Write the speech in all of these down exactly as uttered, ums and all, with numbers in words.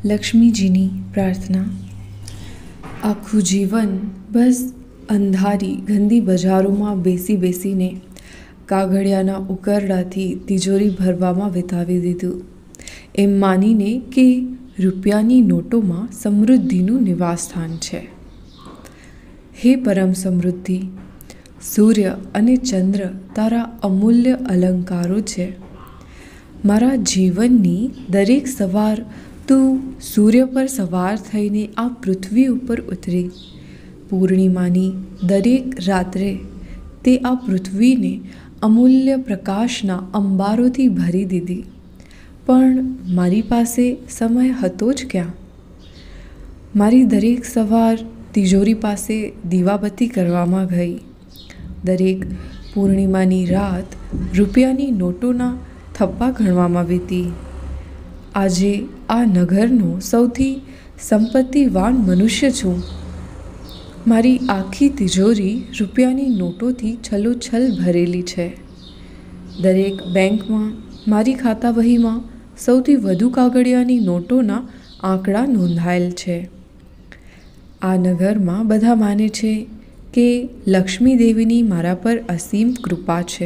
લક્ષ્મીજીની પ્રાર્થના। આખું જીવન બસ અંધારી ગંદી બજારોમાં બેસી બેસીને કાગળિયાના ઉકરડાથી તિજોરી ભરવામાં વિતાવી દીધું, એમ માનીને કે રૂપિયાની નોટોમાં સમૃદ્ધિનું નિવાસસ્થાન છે। હે પરમ સમૃદ્ધિ, સૂર્ય અને ચંદ્ર તારા અમૂલ્ય અલંકારો છે। મારા જીવનની દરેક સવાર તું સૂર્ય પર સવાર થઈને આ પૃથ્વી ઉપર ઉતરી। પૂર્ણિમાની દરેક રાત્રે તે આ પૃથ્વીને અમૂલ્ય પ્રકાશના અંબારોથી ભરી દીધી, પણ મારી પાસે સમય હતો જ ક્યાં? મારી દરેક સવાર તિજોરી પાસે દીવાબત્તી કરવામાં ગઈ, દરેક પૂર્ણિમાની રાત રૂપિયાની નોટોના થપ્પા ગણવામાં વીતી। આજે આ નગરનો સૌથી સંપત્તિવાન મનુષ્ય છું। મારી આખી તિજોરી રૂપિયાની નોટોથી છલોછલ ભરેલી છે। દરેક બેંકમાં મારી ખાતા વહીમાં સૌથી વધુ કાગળિયાની નોટોના આંકડા નોંધાયેલ છે। આ નગરમાં બધા માને છે કે લક્ષ્મી દેવીની મારા પર અસીમ કૃપા છે।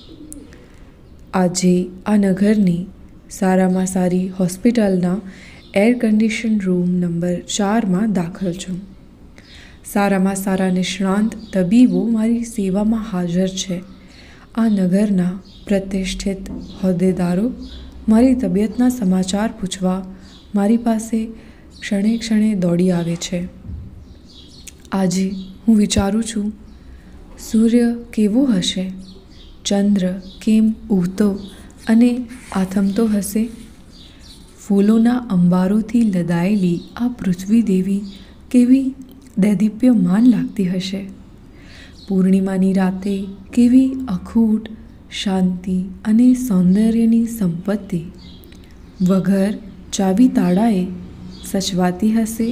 આજે આ નગરની સારામાં સારી હોસ્પિટલના એર કન્ડિશન રૂમ નંબર ચારમાં દાખલ છું। સારામાં સારા નિષ્ણાંત તબીબો મારી સેવામાં હાજર છે। આ નગરના પ્રતિષ્ઠિત હોદ્દેદારો મારી તબિયતના સમાચાર પૂછવા મારી પાસે ક્ષણે ક્ષણે દોડી આવે છે। આજે હું વિચારું છું, સૂર્ય કેવો હશે? ચંદ્ર કેમ ઉગતો અને આથમતો હશે? ફૂલોના અંબારોથી લદાયેલી આ પૃથ્વી દેવી કેવી દૈદીપ્યમાન લાગતી હશે? પૂર્ણિમાની રાતે કેવી અખૂટ શાંતિ અને સૌંદર્યની સંપત્તિ વગર ચાવી તાળાએ સચવાતી હશે?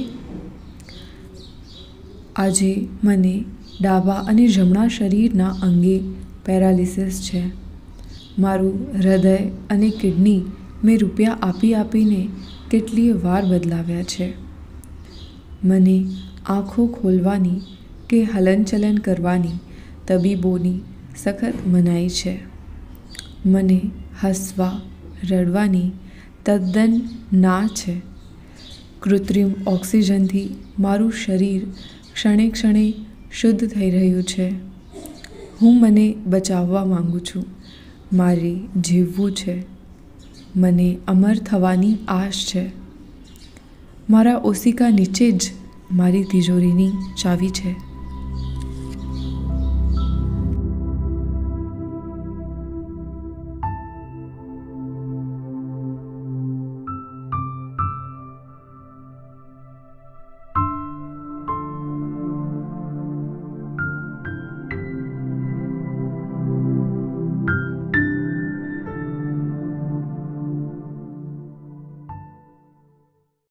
આજે મને ડાબા અને જમણા શરીરના અંગે પેરાલિસિસ છે। મારું હૃદય અને કિડની મેં રૂપિયા આપી આપીને કેટલીય વાર બદલાવ્યા છે। મને આંખો ખોલવાની કે હલનચલન કરવાની તબીબોની સખત મનાઈ છે। મને હસવા રડવાની તદ્દન ના છે। કૃત્રિમ ઓક્સિજનથી મારું શરીર ક્ષણે ક્ષણે શુદ્ધ થઈ રહ્યું છે। હું મને બચાવવા માંગુ છું। મારે જીવવું છે। મને અમર થવાની આશ છે। મારા ઓશિકા નીચે જ મારી તિજોરીની ચાવી છે।